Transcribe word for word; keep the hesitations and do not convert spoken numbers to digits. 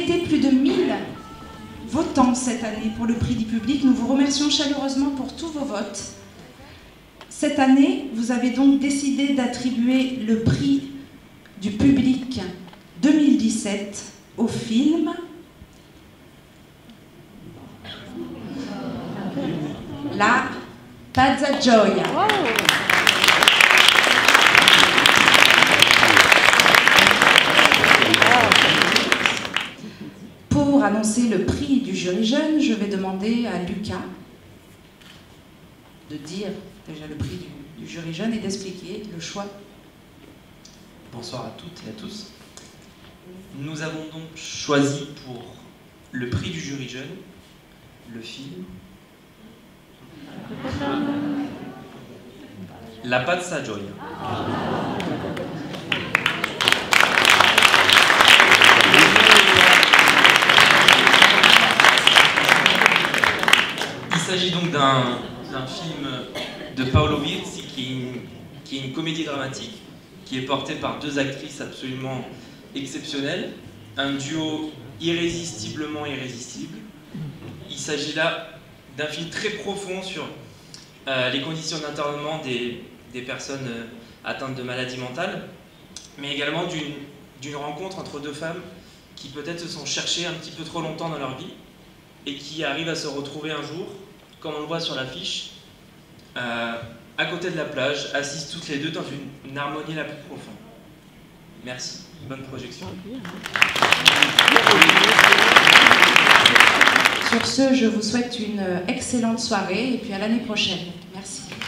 été plus de mille votants cette année pour le prix du public. Nous vous remercions chaleureusement pour tous vos votes. Cette année, vous avez donc décidé d'attribuer le prix du public deux mille dix-sept au film La Pazza Gioia. Pour annoncer le prix du jury jeune, je vais demander à Lucas de dire déjà le prix du, du jury jeune et d'expliquer le choix. Bonsoir à toutes et à tous. Nous avons donc choisi pour le prix du jury jeune le film La Pazza Gioia. Il s'agit donc d'un film de Paolo Virzi qui est, une, qui est une comédie dramatique qui est portée par deux actrices absolument exceptionnelles, un duo irrésistiblement irrésistible. Il s'agit là d'un film très profond sur euh, les conditions d'internement des, des personnes euh, atteintes de maladies mentales, mais également d'une d'une rencontre entre deux femmes qui peut-être se sont cherchées un petit peu trop longtemps dans leur vie et qui arrivent à se retrouver un jour, comme on le voit sur l'affiche, euh, à côté de la plage, assises toutes les deux dans une, une harmonie la plus profonde. Merci. Bonne projection. Sur ce, je vous souhaite une excellente soirée et puis à l'année prochaine. Merci.